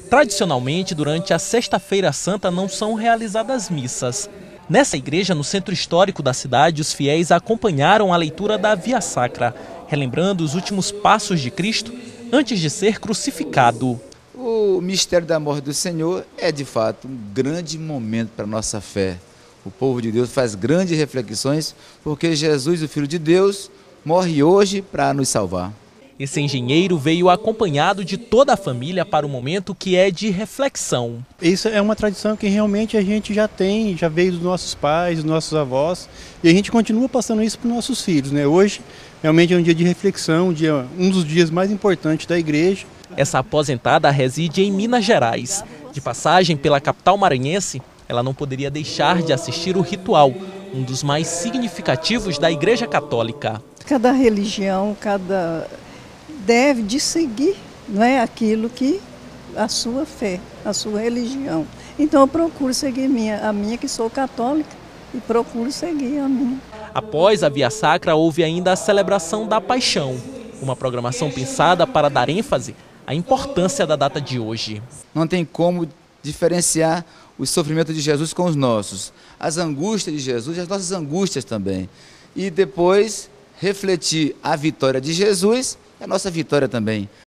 Tradicionalmente, durante a Sexta-feira Santa não são realizadas missas. Nessa igreja, no centro histórico da cidade, os fiéis acompanharam a leitura da Via Sacra, relembrando os últimos passos de Cristo antes de ser crucificado. O mistério da morte do Senhor é, de fato, um grande momento para a nossa fé. O povo de Deus faz grandes reflexões porque Jesus, o Filho de Deus, morre hoje para nos salvar. Esse engenheiro veio acompanhado de toda a família para o momento que é de reflexão. Isso é uma tradição que realmente a gente já tem, já veio dos nossos pais, dos nossos avós, e a gente continua passando isso para os nossos filhos, né? Hoje realmente é um dia de reflexão, um dos dias mais importantes da igreja. Essa aposentada reside em Minas Gerais. De passagem pela capital maranhense, ela não poderia deixar de assistir o ritual, um dos mais significativos da Igreja Católica. Cada religião, deve de seguir, não é, aquilo que a sua fé, a sua religião. Então eu procuro seguir a minha que sou católica, e procuro seguir a minha. Após a Via Sacra, houve ainda a celebração da Paixão, uma programação pensada para dar ênfase à importância da data de hoje. Não tem como diferenciar o sofrimento de Jesus com os nossos, as angústias de Jesus e as nossas angústias também. E depois refletir a vitória de Jesus e a nossa vitória também.